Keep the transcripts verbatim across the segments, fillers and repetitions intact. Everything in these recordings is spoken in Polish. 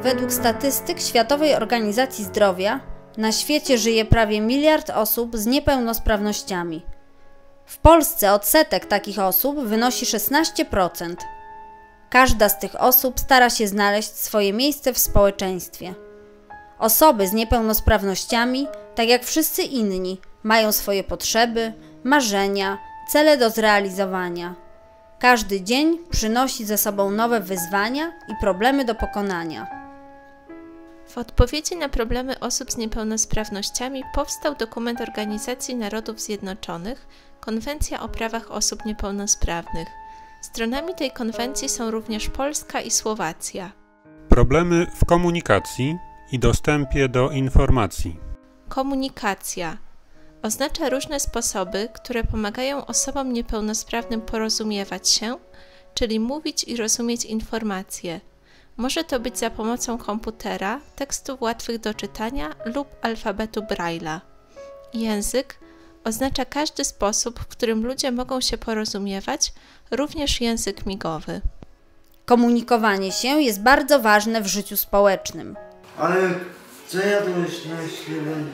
Według statystyk Światowej Organizacji Zdrowia na świecie żyje prawie miliard osób z niepełnosprawnościami. W Polsce odsetek takich osób wynosi szesnaście procent. Każda z tych osób stara się znaleźć swoje miejsce w społeczeństwie. Osoby z niepełnosprawnościami, tak jak wszyscy inni, mają swoje potrzeby, marzenia, cele do zrealizowania. Każdy dzień przynosi ze sobą nowe wyzwania i problemy do pokonania. W odpowiedzi na problemy osób z niepełnosprawnościami powstał dokument Organizacji Narodów Zjednoczonych Konwencja o prawach osób niepełnosprawnych. Stronami tej konwencji są również Polska i Słowacja. Problemy w komunikacji i dostępie do informacji. Komunikacja oznacza różne sposoby, które pomagają osobom niepełnosprawnym porozumiewać się, czyli mówić i rozumieć informacje. Może to być za pomocą komputera, tekstów łatwych do czytania lub alfabetu Braille'a. Język oznacza każdy sposób, w którym ludzie mogą się porozumiewać, również język migowy. Komunikowanie się jest bardzo ważne w życiu społecznym. Ale co jadłeś na śniadanie?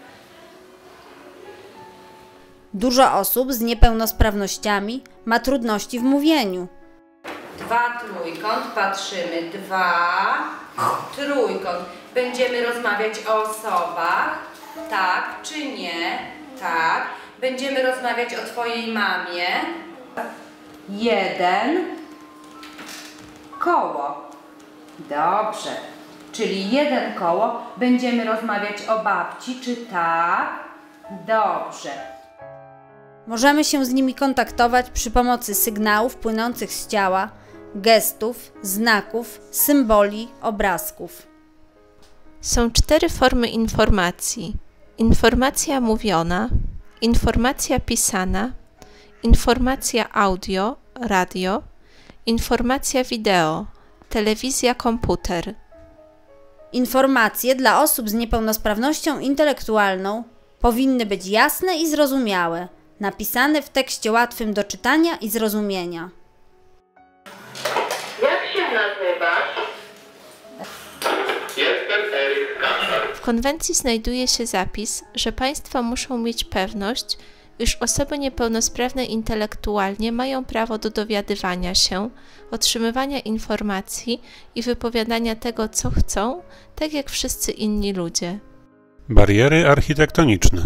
Dużo osób z niepełnosprawnościami ma trudności w mówieniu. Dwa trójkąt, patrzymy, dwa, trójkąt. Będziemy rozmawiać o osobach, tak czy nie, tak. Będziemy rozmawiać o twojej mamie. Jeden, koło. Dobrze, czyli jeden koło. Będziemy rozmawiać o babci, czy tak? Dobrze. Możemy się z nimi kontaktować przy pomocy sygnałów płynących z ciała, gestów, znaków, symboli, obrazków. Są cztery formy informacji. Informacja mówiona, informacja pisana, informacja audio, radio, informacja wideo, telewizja, komputer. Informacje dla osób z niepełnosprawnością intelektualną powinny być jasne i zrozumiałe, napisane w tekście łatwym do czytania i zrozumienia. Jak się nazywasz? Jestem Eryk Kaszar. W konwencji znajduje się zapis, że państwa muszą mieć pewność, iż osoby niepełnosprawne intelektualnie mają prawo do dowiadywania się, otrzymywania informacji i wypowiadania tego, co chcą, tak jak wszyscy inni ludzie. Bariery architektoniczne.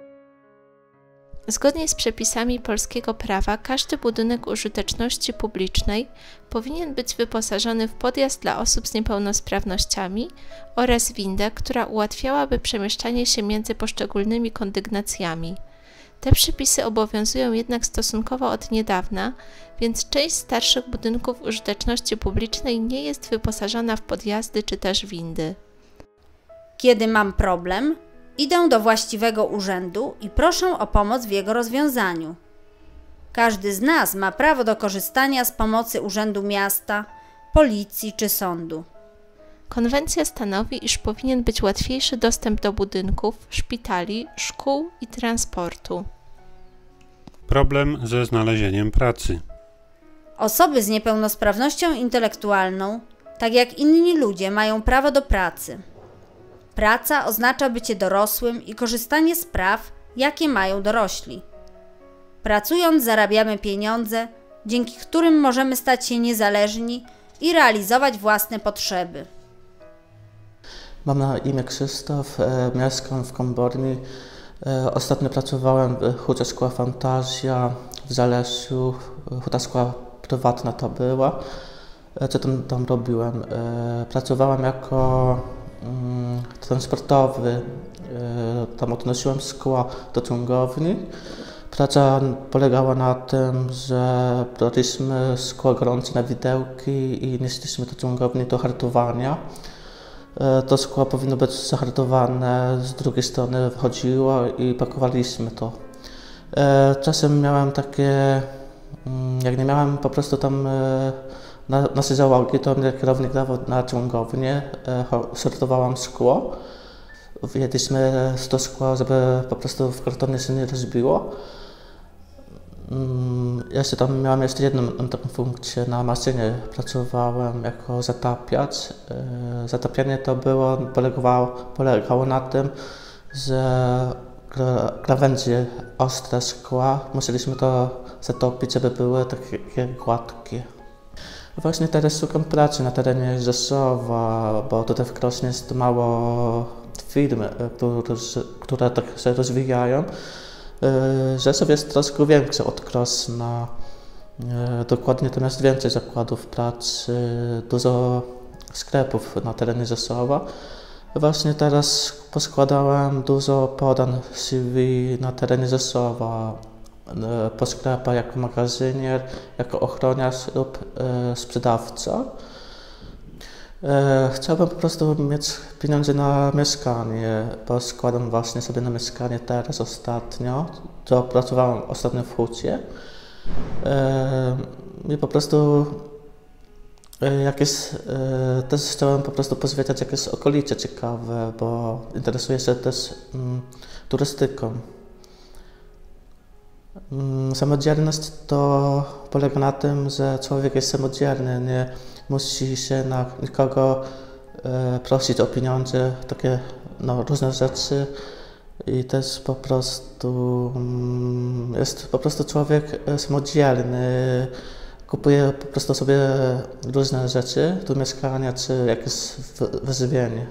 Zgodnie z przepisami polskiego prawa, każdy budynek użyteczności publicznej powinien być wyposażony w podjazd dla osób z niepełnosprawnościami oraz windę, która ułatwiałaby przemieszczanie się między poszczególnymi kondygnacjami. Te przepisy obowiązują jednak stosunkowo od niedawna, więc część starszych budynków użyteczności publicznej nie jest wyposażona w podjazdy czy też windy. Kiedy mam problem, idę do właściwego urzędu i proszę o pomoc w jego rozwiązaniu. Każdy z nas ma prawo do korzystania z pomocy urzędu miasta, policji czy sądu. Konwencja stanowi, iż powinien być łatwiejszy dostęp do budynków, szpitali, szkół i transportu. Problem ze znalezieniem pracy. Osoby z niepełnosprawnością intelektualną, tak jak inni ludzie, mają prawo do pracy. Praca oznacza bycie dorosłym i korzystanie z praw, jakie mają dorośli. Pracując zarabiamy pieniądze, dzięki którym możemy stać się niezależni i realizować własne potrzeby. Mam na imię Krzysztof, e, mieszkam w Komborni. E, ostatnio pracowałem w Hucie Szkoła Fantazja w Zalesiu. Huta szkoła prywatna to była. E, co tam, tam robiłem? E, pracowałem jako mm, transportowy. E, tam odnosiłem szkła do ciągowni. Praca polegała na tym, że braliśmy szkło gorące na widełki i nieśliśmy do ciągowni do hartowania. To szkło powinno być zahartowane, z drugiej strony wchodziło i pakowaliśmy to. Czasem miałem takie, jak nie miałem po prostu tam na naszej załogi, to mnie kierownik dawał na ciągownię, sortowałam szkło. Jedliśmy to szkło, żeby po prostu w kartonie się nie rozbiło. Jeszcze tam miałem jeszcze jedną taką funkcję, na maszynie pracowałem jako zatapiacz. Zatapianie to było, polegało, polegało na tym, że krawędzie ostre szkła musieliśmy to zatopić, żeby były takie gładkie. Właśnie teraz szukam pracy na terenie Rzeszowa, bo tutaj w Krośnie jest mało firm, które, które tak się rozwijają. Rzeszów jest troszkę większy od Krosna, dokładnie tam jest więcej zakładów pracy, dużo sklepów na terenie Rzeszowa. Właśnie teraz poskładałem dużo podań C V na terenie Rzeszowa, po sklepach jako magazynier, jako ochroniarz lub e, sprzedawca. E, chciałbym po prostu mieć pieniądze na mieszkanie, bo składam właśnie sobie na mieszkanie teraz ostatnio, to pracowałem ostatnio w Hucie. E, I po prostu e, jakieś, e, też chciałem po prostu pozwiedzać jakieś okolice ciekawe, bo interesuję się też mm, turystyką. Samodzielność to polega na tym, że człowiek jest samodzielny, nie musi się na nikogo e, prosić o pieniądze, takie no, różne rzeczy i też po prostu mm, jest po prostu człowiek samodzielny, kupuje po prostu sobie różne rzeczy, tu mieszkania czy jakieś wyżywienie.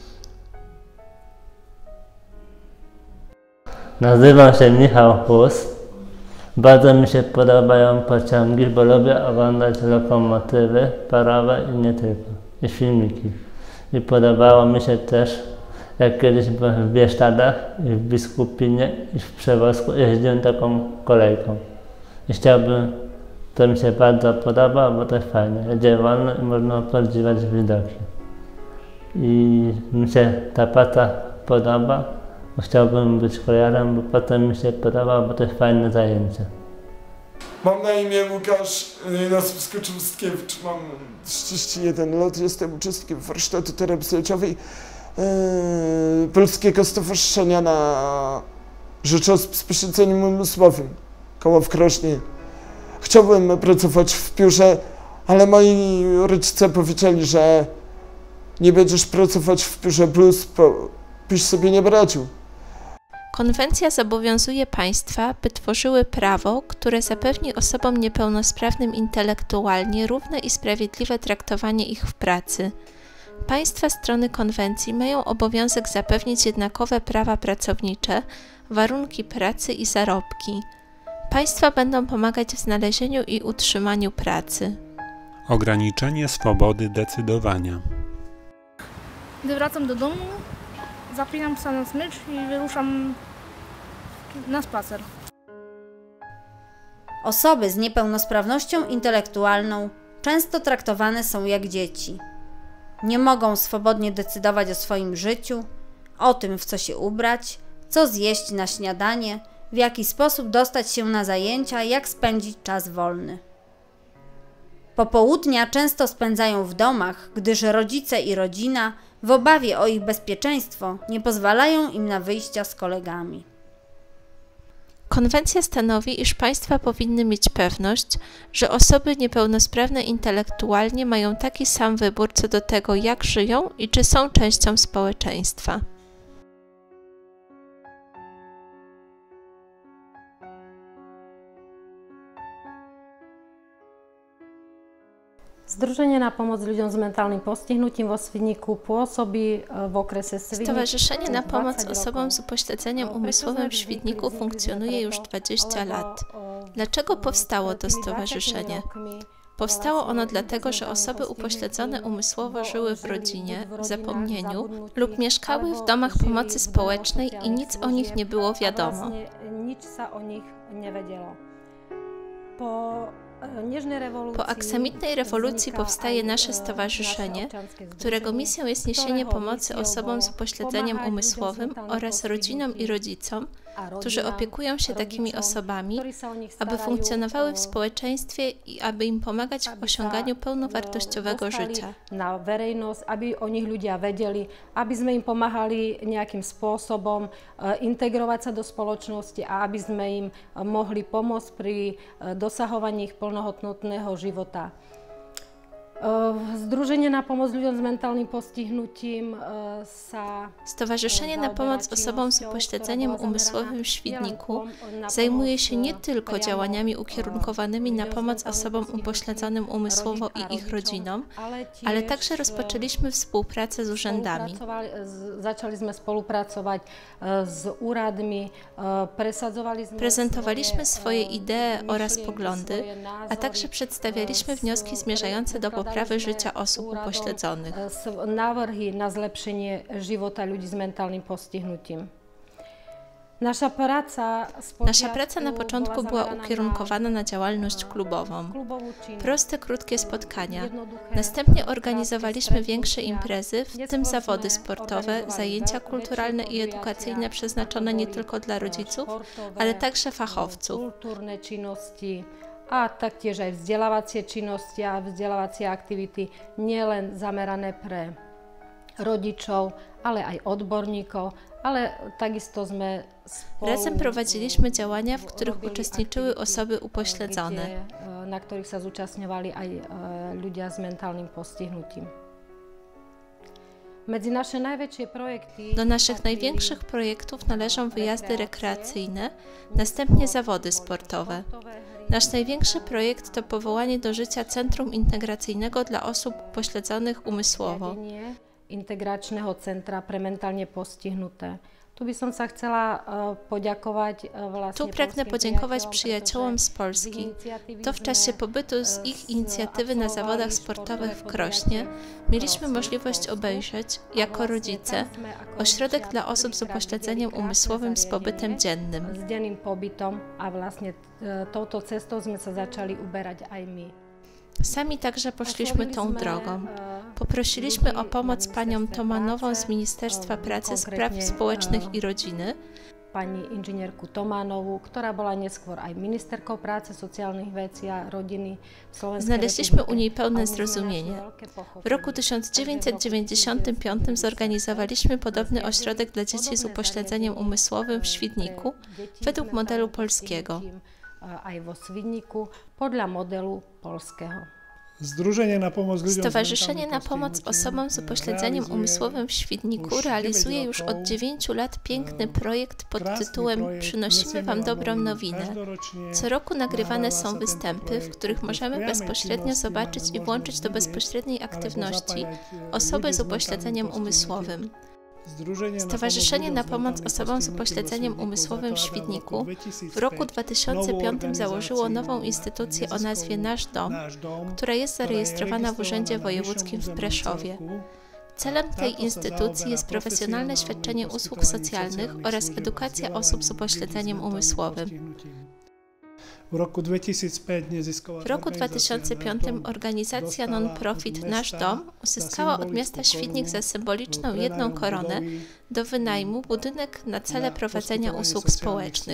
Nazywam się Michał Hus. Bardzo mi się podobają pociągi, bo lubię oglądać lokomotywy parowe i nie tylko, i filmiki. I podobało mi się też, jak kiedyś byłem w Bieszczadach i w Biskupinie i w Przewozku jeździłem taką kolejką. I chciałbym, to mi się bardzo podoba, bo to jest fajne, jedzie wolno i można podziwiać widoki. I mi się ta praca podoba. Chciałbym być kolejarzem, bo potem mi się podoba, bo to jest fajne zajęcie. Mam na imię Łukasz, nazwisko Czustkiewicz, mam trzydzieści jeden lat, jestem uczestnikiem warsztatu terapeutycznej yy, Polskiego Stowarzyszenia na Rzecz Osób z Pośledzeniem Umysłowym, koło w Krośnie. Chciałbym pracować w biurze, ale moi rodzice powiedzieli, że nie będziesz pracować w biurze plus, bo byś sobie nie poradził. Konwencja zobowiązuje państwa, by tworzyły prawo, które zapewni osobom niepełnosprawnym intelektualnie równe i sprawiedliwe traktowanie ich w pracy. Państwa strony konwencji mają obowiązek zapewnić jednakowe prawa pracownicze, warunki pracy i zarobki. Państwa będą pomagać w znalezieniu i utrzymaniu pracy. Ograniczenie swobody decydowania. Gdy wracam do domu, zapinam psa na smycz i wyruszam na spacer. Osoby z niepełnosprawnością intelektualną często traktowane są jak dzieci. Nie mogą swobodnie decydować o swoim życiu, o tym, w co się ubrać, co zjeść na śniadanie, w jaki sposób dostać się na zajęcia, jak spędzić czas wolny. Popołudnia często spędzają w domach, gdyż rodzice i rodzina w obawie o ich bezpieczeństwo nie pozwalają im na wyjścia z kolegami. Konwencja stanowi, iż państwa powinny mieć pewność, że osoby niepełnosprawne intelektualnie mają taki sam wybór co do tego, jak żyją i czy są częścią społeczeństwa. Zdrużenie na pomoc ludziom z mentalnym postihnutím vo Svidníku pôsobí w okresie Svidník. Stowarzyszenie na pomoc osobom z upośledzeniem umysłowym w Świdniku funkcjonuje już dwadzieścia lat. Dlaczego powstało to stowarzyszenie? Powstało ono dlatego, że osoby upośledzone umysłowo żyły w rodzinie, w zapomnieniu lub mieszkały w domach pomocy społecznej i nic o nich nie było wiadomo. Nic o nich nie wiedziało. Po Po aksamitnej rewolucji powstaje nasze stowarzyszenie, którego misją jest niesienie pomocy osobom z upośledzeniem umysłowym oraz rodzinom i rodzicom, którzy opiekują się takimi osobami, aby funkcjonowały w społeczeństwie i aby im pomagać w osiąganiu pełnowartościowego życia. Na verejnosť, aby o nich ľudia vedeli, aby sme im pomáhali nejakým spôsobom integrovať sa do spoločnosti a aby sme im mohli pomôcť pri dosahovaní ich plnohodnotného života. Zdrużenie na pomoc ludziom z mentalnym postihnutím sa... Stowarzyszenie na pomoc osobom z upośledzeniem umysłowym w Świdniku zajmuje się nie tylko działaniami ukierunkowanymi na pomoc osobom upośledzonym umysłowo i ich rodzinom, ale także rozpoczęliśmy współpracę z urzędami. Zaczęliśmy współpracować z uradmi, prezentowaliśmy swoje idee oraz poglądy, a także przedstawialiśmy wnioski zmierzające do poprawy prawy życia osób upośledzonych. Návrhy na zlepšenie života ľudí s mentálnym postihnutím. Nasza praca, Nasza praca na początku była ukierunkowana na działalność klubową. Proste, krótkie spotkania. Następnie organizowaliśmy większe imprezy, w tym zawody sportowe, zajęcia kulturalne i edukacyjne przeznaczone nie tylko dla rodziców, ale także fachowców. A taktiež aj vzdelávacie činnosti a vzdelávacie aktivity nielen zamerané pre rodičov, ale aj odborníkov, ale takisto sme spolu... Razem prowadziliśmy działania, w których uczestniczyły osoby upośledzone, na których sa zúčastňovali aj ľudia s mentálnym postihnutím. Do naszych największych projektów należą wyjazdy rekreacyjne, następnie zawody sportowe. Nasz największy projekt to powołanie do życia Centrum Integracyjnego dla osób upośledzonych umysłowo. Integračného centra pre mentálne postihnuté. Tu by som sa chcela poďakovať vlastne... Tu pragnę podziękować przyjaciołom z Polski. To w czasie pobytu z ich inicjatywy na zawodach sportowych w Krośnie mieliśmy możliwość obejrzeć, jako rodzice, ośrodek dla osób z upośledzeniem umysłowym z pobytem dziennym. Z denným pobytom a vlastne touto cestou sme sa začali uberať aj my. Sami także poszliśmy tą drogą. Poprosiliśmy o pomoc panią Tomanową z Ministerstwa Pracy, Spraw Społecznych i Rodziny, pani inžinierku Tomanovú, ktorá bola neskôr aj ministerkou práce, sociálnych vecí a rodiny v Slovenskej Znaleźliśmy u niej pełne zrozumienie. W roku tysiąc dziewięćset dziewięćdziesiątym piątym zorganizowaliśmy podobny ośrodek dla dzieci z upośledzeniem umysłowym w Świdniku według modelu polskiego. Aj vo Svidniku podľa modelu polského. Stowarzyszenie na pomoc osobom z upośledzeniem umysłowym w Świdniku realizuje już od dziewięciu lat piękny projekt pod tytułem Przynosimy Wam dobrą nowinę. Co roku nagrywane są występy, w których możemy bezpośrednio zobaczyć i włączyć do bezpośredniej aktywności osoby z upośledzeniem umysłowym. Stowarzyszenie na pomoc osobom z upośledzeniem umysłowym w Świdniku w roku dwa tysiące piątym założyło nową instytucję o nazwie Nasz Dom, która jest zarejestrowana w Urzędzie Wojewódzkim w Preszowie. Celem tej instytucji jest profesjonalne świadczenie usług socjalnych oraz edukacja osób z upośledzeniem umysłowym. W roku dwa tysiące piątym organizacja non-profit Nasz Dom uzyskała od miasta Świdnik za symboliczną jedną koronę do wynajmu budynek na cele prowadzenia usług społecznych.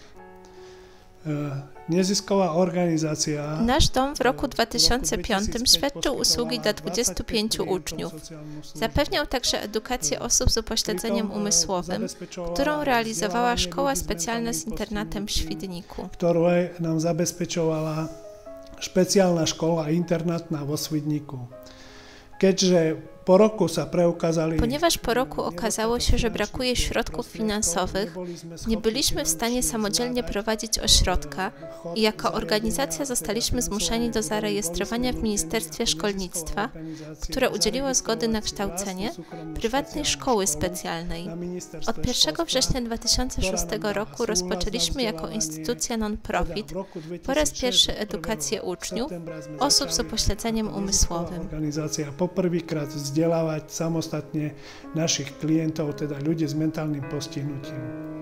Nasz Dom w roku dwa tysiące piątym świadczył usługi dla dwudziestu pięciu uczniów. Zapewniał także edukację osób z upośledzeniem umysłowym, którą realizowała Szkoła Specjalna z internatem w Świdniku. Którą nam zabezpieczowała specjalna szkoła internatna w Świdniku. Keďže po roku sa preukázali... Ponieważ po roku okazało się, że brakuje środków finansowych, nie byliśmy w stanie samodzielnie prowadzić ośrodka i jako organizacja zostaliśmy zmuszeni do zarejestrowania w Ministerstwie Szkolnictwa, które udzieliło zgody na kształcenie prywatnej szkoły specjalnej. Od pierwszego września dwa tysiące szóstego roku rozpoczęliśmy jako instytucja non-profit po raz pierwszy edukację uczniów, osób z upośledzeniem umysłowym. Vzdelávať samostatne našich klientov, teda ľudí s mentálnym postihnutím.